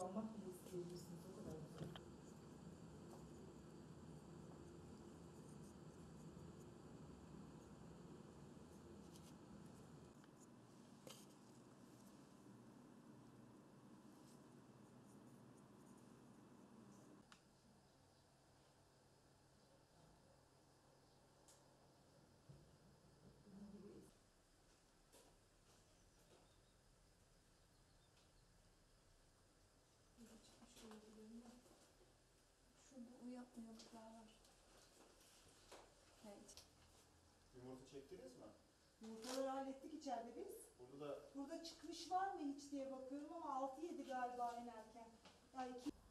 kullanmak bile isteyebilirsiniz. O kadar güzel. Şurada uyanıklar var. Evet. Yumurta çektiniz mi? Yumurtaları hallettik içeride biz. Burada çıkmış var mı hiç diye bakıyorum ama 6-7 galiba inerken. Ya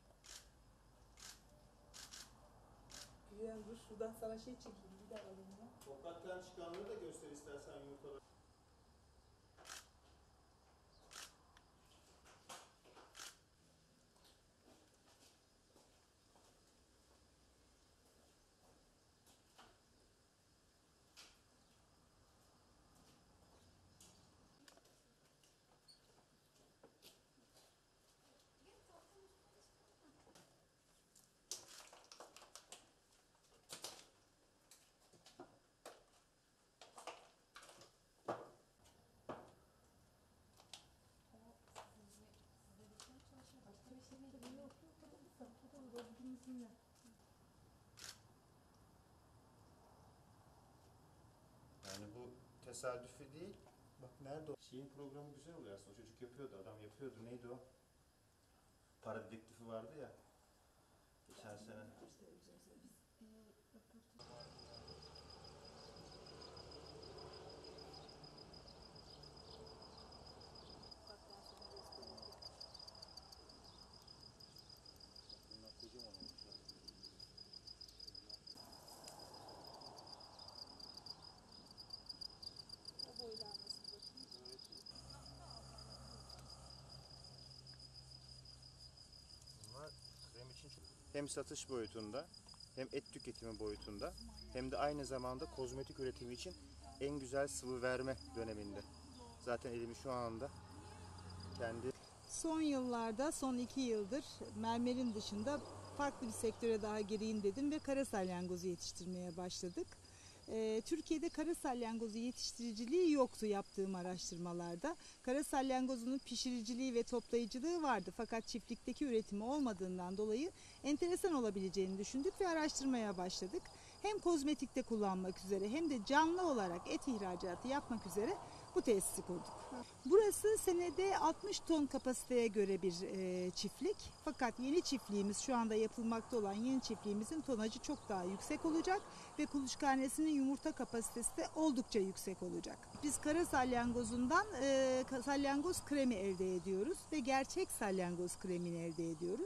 Güven dur şuradan sana şey çekeyim bir daha alayım ya. Topraktan çıkanları da göster istersen yumurtaları. Yani bu tesadüfi değil. Bak nerede o? Şeyin programı güzel oluyor aslında. O çocuk yapıyordu, adam yapıyordu. Neydi o? Para dedektifi vardı ya. Geçen sene. Bunlar kocaman olmuşlar. O boylanmasın bakayım. Evet. Bunlar krem için çok... Hem satış boyutunda, hem et tüketimi boyutunda, hem de aynı zamanda kozmetik üretimi için en güzel sıvı verme döneminde. Zaten elimi şu anda kendi... Son yıllarda, son 2 yıldır mermerin dışında farklı bir sektöre daha gireyim dedim ve kara salyangozu yetiştirmeye başladık. Türkiye'de kara salyangozu yetiştiriciliği yoktu yaptığım araştırmalarda. Kara salyangozunun pişiriciliği ve toplayıcılığı vardı fakat çiftlikteki üretimi olmadığından dolayı enteresan olabileceğini düşündük ve araştırmaya başladık. Hem kozmetikte kullanmak üzere hem de canlı olarak et ihracatı yapmak üzere bu tesisi kurduk. Burası senede 60 ton kapasiteye göre bir çiftlik. Fakat yeni çiftliğimiz, şu anda yapılmakta olan yeni çiftliğimizin tonajı çok daha yüksek olacak ve kuluçkanesinin yumurta kapasitesi de oldukça yüksek olacak. Biz kara salyangozundan salyangoz kremi elde ediyoruz ve gerçek salyangoz kremini elde ediyoruz.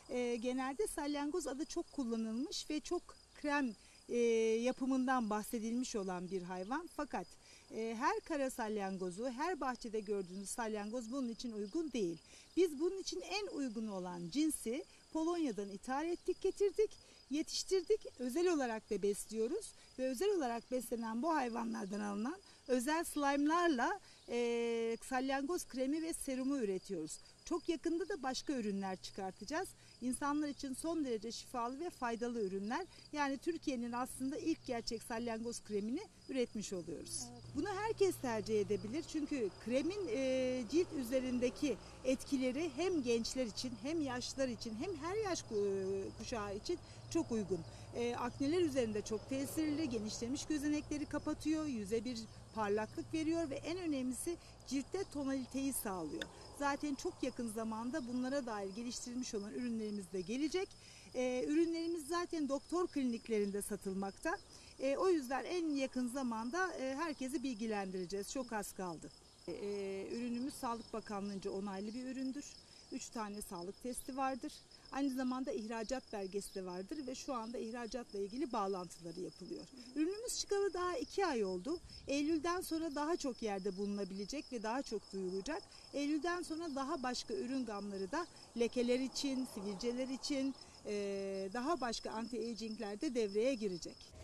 Genelde salyangoz adı çok kullanılmış ve çok krem yapımından bahsedilmiş olan bir hayvan. Fakat her kara salyangozu, her bahçede gördüğünüz salyangoz bunun için uygun değil. Biz bunun için en uygun olan cinsi Polonya'dan ithal ettik, getirdik, yetiştirdik, özel olarak da besliyoruz ve özel olarak beslenen bu hayvanlardan alınan özel slime'larla salyangoz kremi ve serumu üretiyoruz. Çok yakında da başka ürünler çıkartacağız. İnsanlar için son derece şifalı ve faydalı ürünler. Yani Türkiye'nin aslında ilk gerçek salyangoz kremini üretmiş oluyoruz. Evet. Bunu herkes tercih edebilir. Çünkü kremin cilt üzerindeki etkileri hem gençler için hem yaşlılar için hem her yaş kuşağı için çok uygun. Akneler üzerinde çok tesirli, genişlemiş gözenekleri kapatıyor, yüze bir parlaklık veriyor ve en önemlisi ciltte tonaliteyi sağlıyor. Zaten çok yakın zamanda bunlara dair geliştirilmiş olan ürünlerimiz de gelecek. Ürünlerimiz zaten doktor kliniklerinde satılmakta. O yüzden en yakın zamanda herkesi bilgilendireceğiz. Çok az kaldı. Ürünümüz Sağlık Bakanlığı'nca onaylı bir üründür. 3 tane sağlık testi vardır. Aynı zamanda ihracat belgesi de vardır ve şu anda ihracatla ilgili bağlantıları yapılıyor. Ürünümüz çıkalı daha 2 ay oldu. Eylül'den sonra daha çok yerde bulunabilecek ve daha çok duyulacak. Eylül'den sonra daha başka ürün gamları da lekeler için, sivilceler için, daha başka anti-aging'ler de devreye girecek.